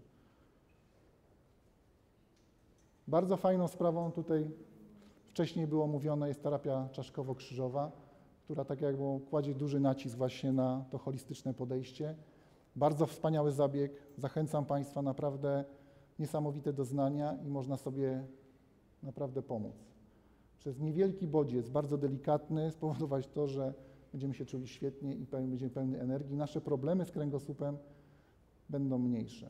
Bardzo fajną sprawą tutaj wcześniej było mówione jest terapia czaszkowo-krzyżowa, która tak jakby kładzie duży nacisk właśnie na to holistyczne podejście. Bardzo wspaniały zabieg. Zachęcam Państwa, naprawdę niesamowite doznania i można sobie naprawdę pomóc. Przez niewielki bodziec, bardzo delikatny, spowodować to, że będziemy się czuli świetnie i będziemy pełni energii. Nasze problemy z kręgosłupem będą mniejsze.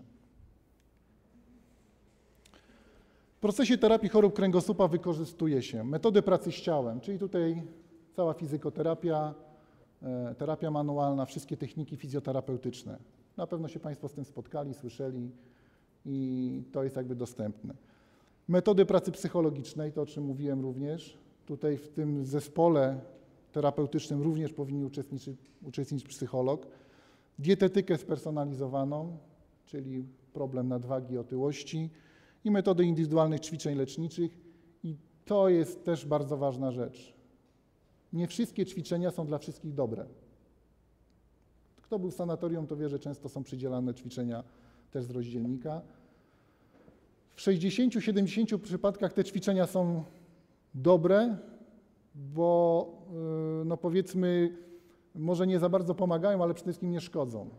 W procesie terapii chorób kręgosłupa wykorzystuje się metody pracy z ciałem, czyli tutaj cała fizykoterapia, terapia manualna, wszystkie techniki fizjoterapeutyczne. Na pewno się Państwo z tym spotkali, słyszeli i to jest jakby dostępne. Metody pracy psychologicznej, to o czym mówiłem również. Tutaj w tym zespole terapeutycznym również powinien uczestniczyć, uczestniczyć psycholog. Dietetykę spersonalizowaną, czyli problem nadwagi i otyłości i metody indywidualnych ćwiczeń leczniczych. I to jest też bardzo ważna rzecz. Nie wszystkie ćwiczenia są dla wszystkich dobre. Kto był w sanatorium, to wie, że często są przydzielane ćwiczenia też z rozdzielnika. W sześćdziesięciu do siedemdziesięciu przypadkach te ćwiczenia są dobre, bo no powiedzmy, może nie za bardzo pomagają, ale przede wszystkim nie szkodzą.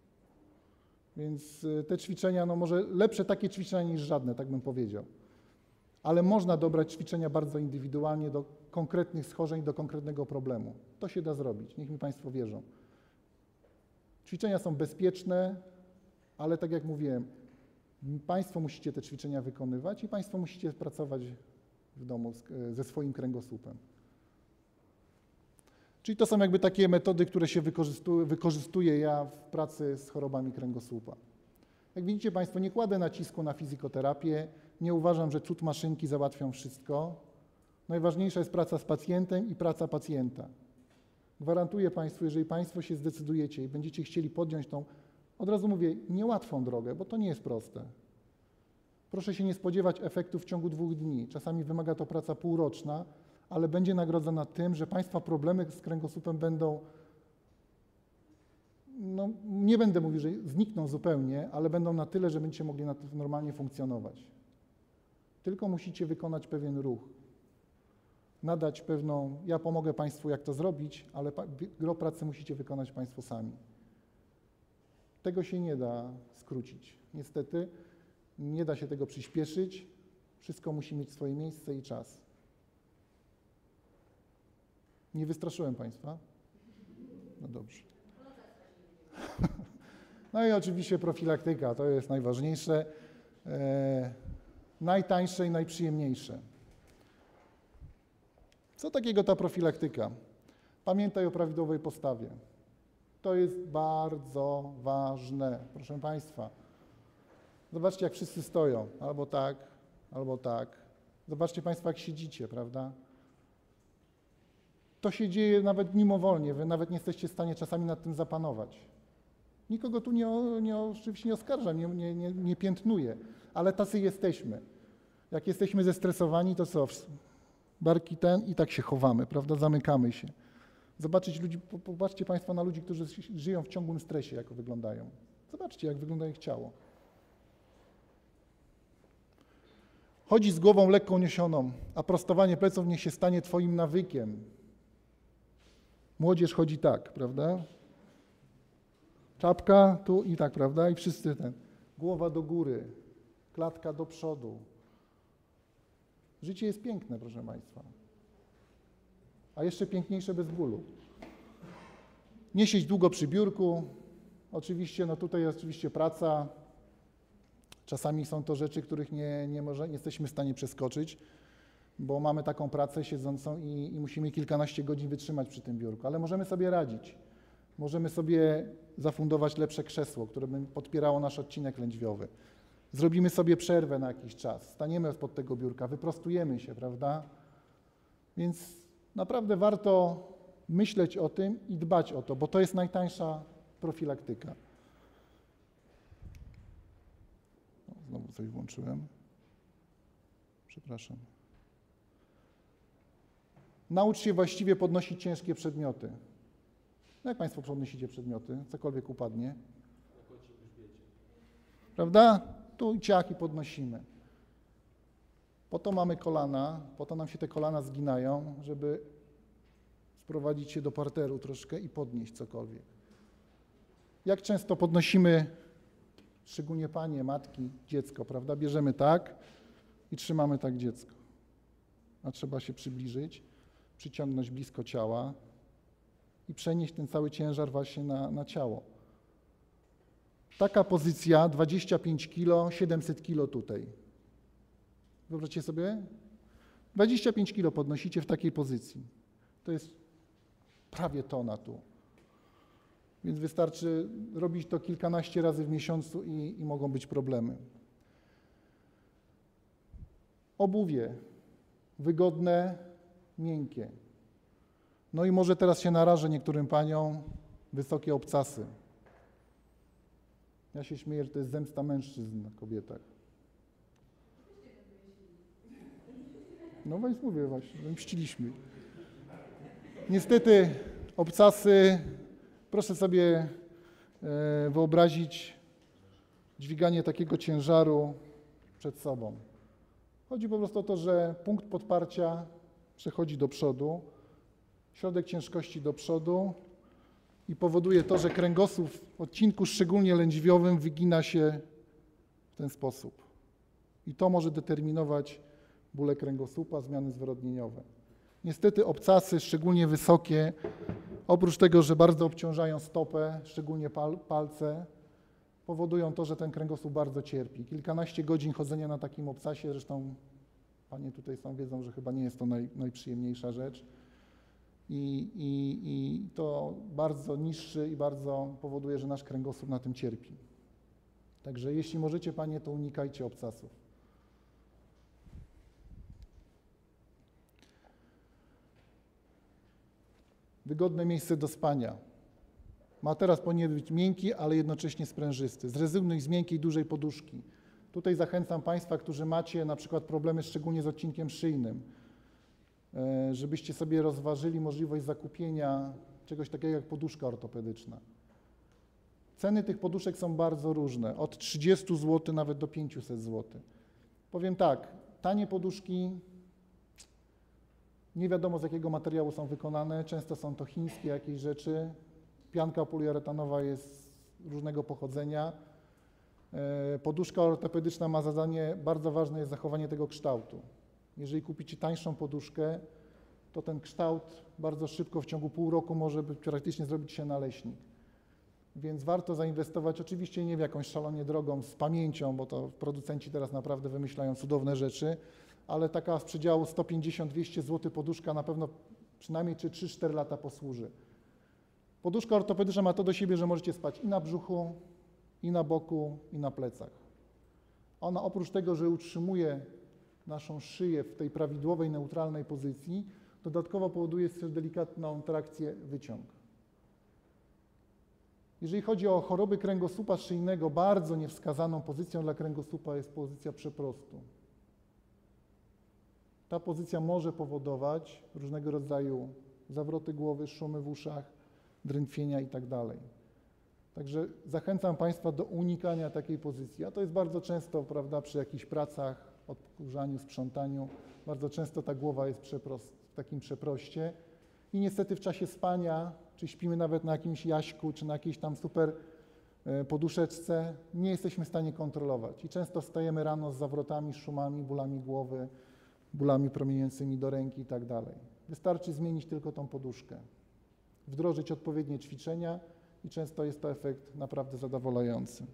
Więc te ćwiczenia, no może lepsze takie ćwiczenia niż żadne, tak bym powiedział. Ale można dobrać ćwiczenia bardzo indywidualnie do konkretnych schorzeń, do konkretnego problemu. To się da zrobić, niech mi Państwo wierzą. Ćwiczenia są bezpieczne, ale tak jak mówiłem, Państwo musicie te ćwiczenia wykonywać i Państwo musicie pracować w domu z, ze swoim kręgosłupem. Czyli to są jakby takie metody, które się wykorzystuje, wykorzystuję ja w pracy z chorobami kręgosłupa. Jak widzicie Państwo, nie kładę nacisku na fizykoterapię, nie uważam, że cud maszynki załatwią wszystko. Najważniejsza jest praca z pacjentem i praca pacjenta. Gwarantuję Państwu, jeżeli Państwo się zdecydujecie i będziecie chcieli podjąć tą, od razu mówię, niełatwą drogę, bo to nie jest proste. Proszę się nie spodziewać efektów w ciągu dwóch dni. Czasami wymaga to praca półroczna, ale będzie nagrodzona tym, że Państwa problemy z kręgosłupem będą, no nie będę mówił, że znikną zupełnie, ale będą na tyle, że będziecie mogli na to normalnie funkcjonować. Tylko musicie wykonać pewien ruch. Nadać pewną, ja pomogę Państwu jak to zrobić, ale gro pracy musicie wykonać Państwo sami. Tego się nie da skrócić. Niestety nie da się tego przyspieszyć. Wszystko musi mieć swoje miejsce i czas. Nie wystraszyłem Państwa? No dobrze. No i oczywiście profilaktyka, to jest najważniejsze, e, najtańsze i najprzyjemniejsze. Co takiego ta profilaktyka? Pamiętaj o prawidłowej postawie. To jest bardzo ważne, proszę Państwa. Zobaczcie, jak wszyscy stoją, albo tak, albo tak. Zobaczcie Państwo, jak siedzicie, prawda? To się dzieje nawet mimowolnie, wy nawet nie jesteście w stanie czasami nad tym zapanować. Nikogo tu nie, nie, oczywiście nie oskarżam, nie, nie, nie, nie piętnuję, ale tacy jesteśmy. Jak jesteśmy zestresowani, to co? Barki ten i tak się chowamy, prawda? Zamykamy się. Zobaczyć ludzi, popatrzcie Państwo na ludzi, którzy żyją w ciągłym stresie, jak wyglądają. Zobaczcie, jak wygląda ich ciało. Chodzi z głową lekko uniesioną, a prostowanie pleców niech się stanie twoim nawykiem. Młodzież chodzi tak, prawda? Czapka tu i tak, prawda? I wszyscy ten. Głowa do góry, klatka do przodu. Życie jest piękne, proszę Państwa. A jeszcze piękniejsze bez bólu. Nie siedź długo przy biurku. Oczywiście, no tutaj jest oczywiście praca. Czasami są to rzeczy, których nie, nie, może, nie jesteśmy w stanie przeskoczyć, bo mamy taką pracę siedzącą i, i musimy kilkanaście godzin wytrzymać przy tym biurku, ale możemy sobie radzić. Możemy sobie zafundować lepsze krzesło, które by podpierało nasz odcinek lędźwiowy. Zrobimy sobie przerwę na jakiś czas, staniemy spod tego biurka, wyprostujemy się, prawda? Więc naprawdę warto myśleć o tym i dbać o to, bo to jest najtańsza profilaktyka. O, znowu coś włączyłem. Przepraszam. Naucz się właściwie podnosić ciężkie przedmioty. No jak Państwo podnosicie przedmioty? Cokolwiek upadnie. Prawda? Tu ciach i podnosimy. Po to mamy kolana, po to nam się te kolana zginają, żeby sprowadzić się do parteru troszkę i podnieść cokolwiek. Jak często podnosimy, szczególnie panie, matki, dziecko, prawda? Bierzemy tak i trzymamy tak dziecko. A trzeba się przybliżyć, przyciągnąć blisko ciała i przenieść ten cały ciężar właśnie na, na ciało. Taka pozycja, dwadzieścia pięć kilo, siedemset kilo tutaj. Wyobraźcie sobie? dwadzieścia pięć kilo podnosicie w takiej pozycji. To jest prawie tona tu. Więc wystarczy robić to kilkanaście razy w miesiącu i, i mogą być problemy. Obuwie wygodne, miękkie. No i może teraz się narażę niektórym paniom, wysokie obcasy. Ja się śmieję, że to jest zemsta mężczyzn na kobietach. No więc mówię właśnie, mściliśmy. Niestety obcasy, proszę sobie e, wyobrazić dźwiganie takiego ciężaru przed sobą. Chodzi po prostu o to, że punkt podparcia przechodzi do przodu, środek ciężkości do przodu i powoduje to, że kręgosłup w odcinku szczególnie lędźwiowym wygina się w ten sposób. I to może determinować bóle kręgosłupa, zmiany zwyrodnieniowe. Niestety obcasy, szczególnie wysokie, oprócz tego, że bardzo obciążają stopę, szczególnie pal, palce, powodują to, że ten kręgosłup bardzo cierpi. Kilkanaście godzin chodzenia na takim obcasie, zresztą panie tutaj są, wiedzą, że chyba nie jest to naj, najprzyjemniejsza rzecz. I, i, I to bardzo niszczy i bardzo powoduje, że nasz kręgosłup na tym cierpi. Także jeśli możecie panie, to unikajcie obcasów. Wygodne miejsce do spania. Materac powinien być miękki, ale jednocześnie sprężysty. Zrezygnuj z miękkiej, dużej poduszki. Tutaj zachęcam Państwa, którzy macie na przykład problemy szczególnie z odcinkiem szyjnym, żebyście sobie rozważyli możliwość zakupienia czegoś takiego jak poduszka ortopedyczna. Ceny tych poduszek są bardzo różne, od trzydziestu złotych nawet do pięciuset złotych. Powiem tak, tanie poduszki, nie wiadomo z jakiego materiału są wykonane, często są to chińskie jakieś rzeczy, pianka poliuretanowa jest różnego pochodzenia. Poduszka ortopedyczna ma zadanie, bardzo ważne jest zachowanie tego kształtu. Jeżeli kupicie tańszą poduszkę, to ten kształt bardzo szybko, w ciągu pół roku może praktycznie zrobić się naleśnik. Więc warto zainwestować, oczywiście nie w jakąś szalenie drogą, z pamięcią, bo to producenci teraz naprawdę wymyślają cudowne rzeczy, ale taka z przedziału sto pięćdziesiąt do dwustu złotych poduszka na pewno przynajmniej czy trzy cztery lata posłuży. Poduszka ortopedyczna ma to do siebie, że możecie spać i na brzuchu, i na boku, i na plecach. Ona oprócz tego, że utrzymuje naszą szyję w tej prawidłowej, neutralnej pozycji, dodatkowo powoduje też delikatną trakcję wyciąg. Jeżeli chodzi o choroby kręgosłupa szyjnego, bardzo niewskazaną pozycją dla kręgosłupa jest pozycja przeprostu. Ta pozycja może powodować różnego rodzaju zawroty głowy, szumy w uszach, drętwienia itd. Także zachęcam Państwa do unikania takiej pozycji, a to jest bardzo często, prawda, przy jakichś pracach odkurzaniu, sprzątaniu. Bardzo często ta głowa jest przepros- w takim przeproście i niestety w czasie spania, czy śpimy nawet na jakimś jaśku, czy na jakiejś tam super poduszeczce, nie jesteśmy w stanie kontrolować i często wstajemy rano z zawrotami, szumami, bólami głowy, bólami promieniującymi do ręki i tak dalej. Wystarczy zmienić tylko tą poduszkę, wdrożyć odpowiednie ćwiczenia i często jest to efekt naprawdę zadowalający.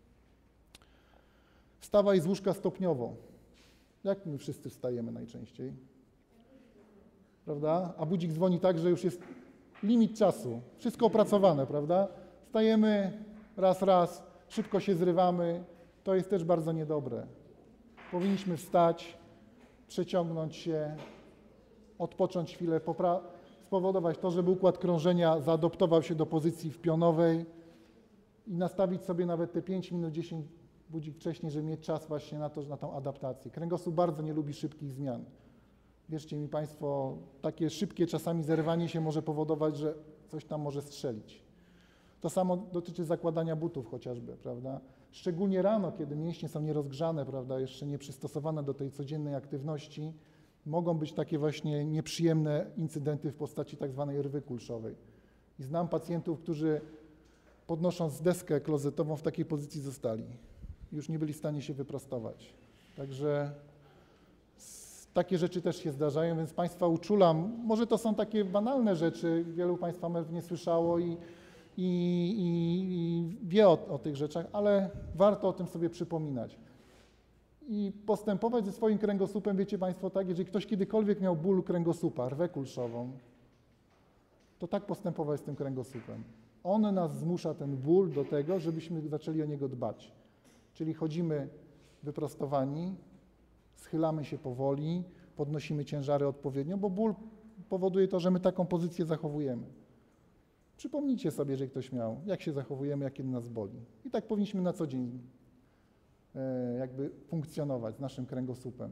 Wstawaj z łóżka stopniowo. Jak my wszyscy wstajemy najczęściej? Prawda? A budzik dzwoni tak, że już jest limit czasu. Wszystko opracowane, prawda? Wstajemy raz, raz, szybko się zrywamy. To jest też bardzo niedobre. Powinniśmy wstać, przeciągnąć się, odpocząć chwilę, popra- spowodować to, żeby układ krążenia zaadoptował się do pozycji w pionowej i nastawić sobie nawet te pięć minut, dziesięć budzik wcześniej, żeby mieć czas właśnie na to, na tą adaptację. Kręgosłup bardzo nie lubi szybkich zmian. Wierzcie mi Państwo, takie szybkie czasami zerwanie się może powodować, że coś tam może strzelić. To samo dotyczy zakładania butów chociażby, prawda? Szczególnie rano, kiedy mięśnie są nierozgrzane, prawda, jeszcze nie przystosowane do tej codziennej aktywności, mogą być takie właśnie nieprzyjemne incydenty w postaci tak zwanej rwy kulszowej. I znam pacjentów, którzy podnosząc deskę klozetową w takiej pozycji zostali. Już nie byli w stanie się wyprostować. Także takie rzeczy też się zdarzają, więc Państwa uczulam. Może to są takie banalne rzeczy, wielu Państwa pewnie słyszało i, i, i, i wie o, o tych rzeczach, ale warto o tym sobie przypominać. I postępować ze swoim kręgosłupem, wiecie Państwo, tak, jeżeli ktoś kiedykolwiek miał ból kręgosłupa, rwę kulszową, to tak postępować z tym kręgosłupem. On nas zmusza, ten ból, do tego, żebyśmy zaczęli o niego dbać. Czyli chodzimy wyprostowani, schylamy się powoli, podnosimy ciężary odpowiednio, bo ból powoduje to, że my taką pozycję zachowujemy. Przypomnijcie sobie, jeżeli ktoś miał, jak się zachowujemy, jak kiedy nas boli. I tak powinniśmy na co dzień e, jakby funkcjonować z naszym kręgosłupem.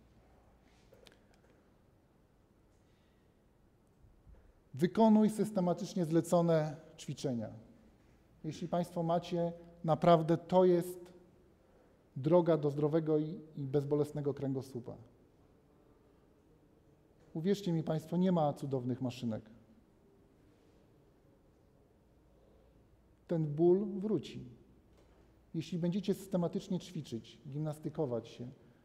Wykonuj systematycznie zlecone ćwiczenia. Jeśli Państwo macie, naprawdę to jest droga do zdrowego i, i bezbolesnego kręgosłupa. Uwierzcie mi Państwo, nie ma cudownych maszynek. Ten ból wróci. Jeśli będziecie systematycznie ćwiczyć, gimnastykować się,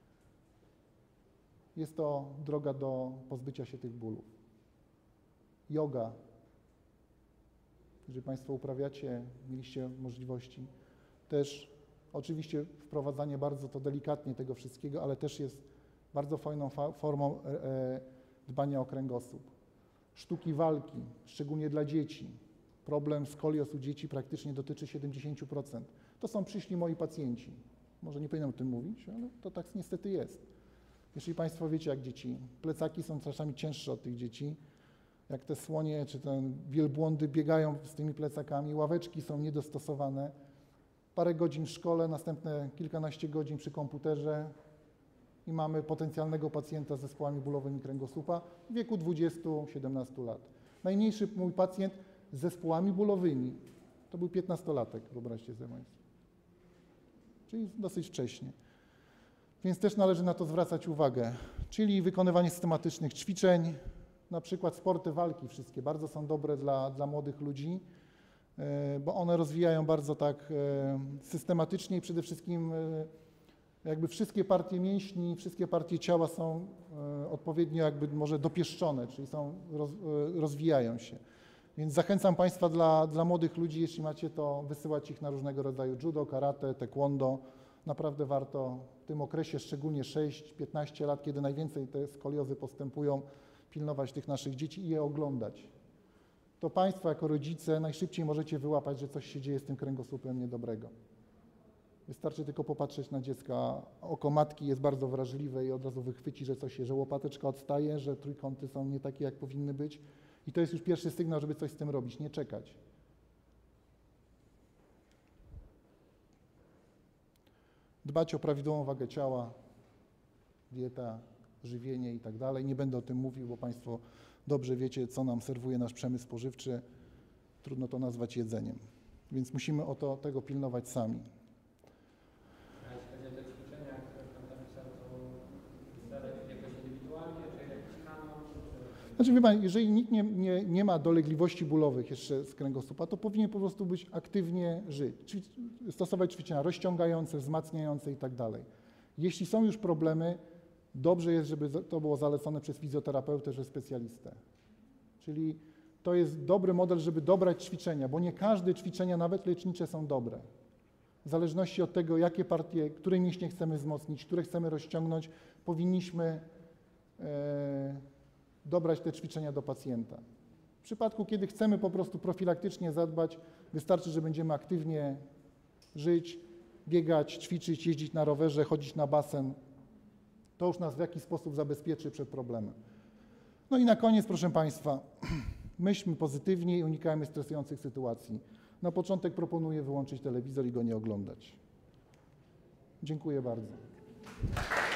jest to droga do pozbycia się tych bólów. Yoga. Jeżeli Państwo uprawiacie, mieliście możliwości, też oczywiście wprowadzanie bardzo to delikatnie tego wszystkiego, ale też jest bardzo fajną fa- formą e, dbania o kręgosłup. Sztuki walki, szczególnie dla dzieci. Problem skolioz u dzieci praktycznie dotyczy siedemdziesiąt procent. To są przyszli moi pacjenci. Może nie powinienem o tym mówić, ale to tak niestety jest. Jeśli Państwo wiecie, jak dzieci, plecaki są czasami cięższe od tych dzieci, jak te słonie czy te wielbłądy biegają z tymi plecakami, ławeczki są niedostosowane, parę godzin w szkole, następne kilkanaście godzin przy komputerze i mamy potencjalnego pacjenta z zespołami bólowymi kręgosłupa w wieku dwudziestu do siedemnastu lat. Najmniejszy mój pacjent z zespołami bólowymi to był piętnastolatek, wyobraźcie sobie Państwo. Czyli dosyć wcześnie. Więc też należy na to zwracać uwagę. Czyli wykonywanie systematycznych ćwiczeń, na przykład sporty walki wszystkie bardzo są dobre dla, dla młodych ludzi, bo one rozwijają bardzo tak systematycznie i przede wszystkim jakby wszystkie partie mięśni, wszystkie partie ciała są odpowiednio jakby może dopieszczone, czyli są, roz, rozwijają się. Więc zachęcam Państwa dla, dla młodych ludzi, jeśli macie to, wysyłać ich na różnego rodzaju judo, karate, taekwondo. Naprawdę warto w tym okresie, szczególnie sześć do piętnastu lat, kiedy najwięcej te skoliozy postępują, pilnować tych naszych dzieci i je oglądać. To Państwo jako rodzice najszybciej możecie wyłapać, że coś się dzieje z tym kręgosłupem niedobrego. Wystarczy tylko popatrzeć na dziecka. Oko matki jest bardzo wrażliwe i od razu wychwyci, że coś się, że łopateczka odstaje, że trójkąty są nie takie, jak powinny być. I to jest już pierwszy sygnał, żeby coś z tym robić, nie czekać. Dbać o prawidłową wagę ciała, dieta, żywienie i tak dalej. Nie będę o tym mówił, bo Państwo dobrze wiecie, co nam serwuje nasz przemysł spożywczy. Trudno to nazwać jedzeniem. Więc musimy o to, tego pilnować sami. A jeśli chodzi o te ćwiczenia, które Pan napisał, to Znaczy, wie pan, jeżeli nikt nie, nie, nie ma dolegliwości bólowych jeszcze z kręgosłupa, to powinien po prostu być aktywnie żyć, ćwic, stosować ćwiczenia rozciągające, wzmacniające i tak dalej. Jeśli są już problemy, dobrze jest, żeby to było zalecone przez fizjoterapeutę, że specjalistę. Czyli to jest dobry model, żeby dobrać ćwiczenia, bo nie każde ćwiczenia, nawet lecznicze, są dobre. W zależności od tego, jakie partie, które mięśnie chcemy wzmocnić, które chcemy rozciągnąć, powinniśmy e, dobrać te ćwiczenia do pacjenta. W przypadku, kiedy chcemy po prostu profilaktycznie zadbać, wystarczy, że będziemy aktywnie żyć, biegać, ćwiczyć, jeździć na rowerze, chodzić na basen. To już nas w jakiś sposób zabezpieczy przed problemem. No i na koniec, proszę Państwa, myślmy pozytywnie i unikajmy stresujących sytuacji. Na początek proponuję wyłączyć telewizor i go nie oglądać. Dziękuję bardzo.